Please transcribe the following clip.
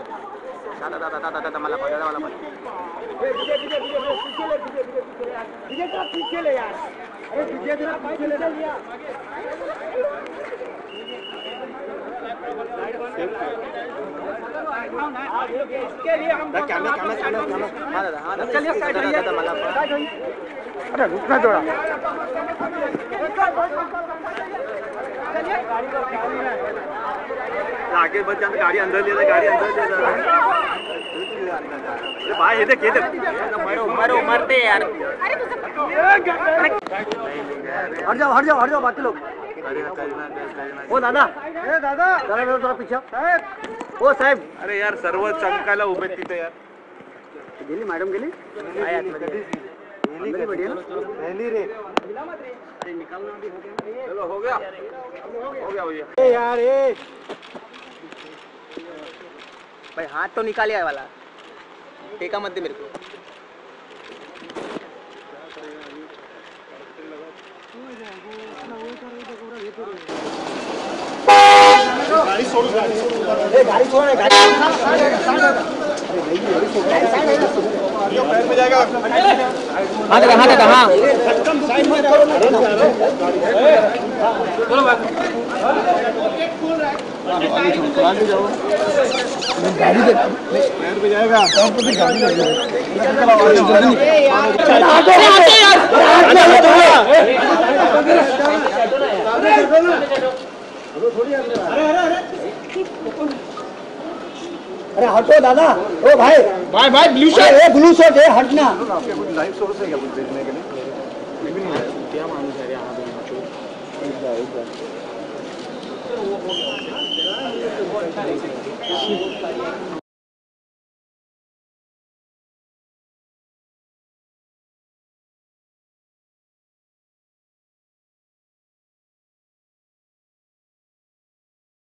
दादा मला पीछे ले यार, अरे पीछे तेरा पीछे ले यार। इसके लिए हम कैमरा हाँ दादा चलिए साइड होइए मला अरे रुकना थोड़ा आगे बच जाते गाड़ी अंदर ले गाड़ी अंदर ले भाई ये देख मरो मरते यार हट जाओ बाकी लोग ओ दादा थोड़ा पीछे ओ साहेब अरे यार सर्व चमकायला उभे तिथे यार गेली मॅडम गेली रे चलो हो गया भैया यार भाई हाथ तो निकाले है वाला टेका मत दे मेरे को गाड़ी छोड़ पैर पे जाएगा हाँ चलो गाड़ी पैर पे जाएगा अरे हटो दादा ओ भाई ब्लू शर्ट है हटना आपके कुछ लाइव सोर्स है क्या कुछ भेजने के लिए क्या मालूम है यहाँ पे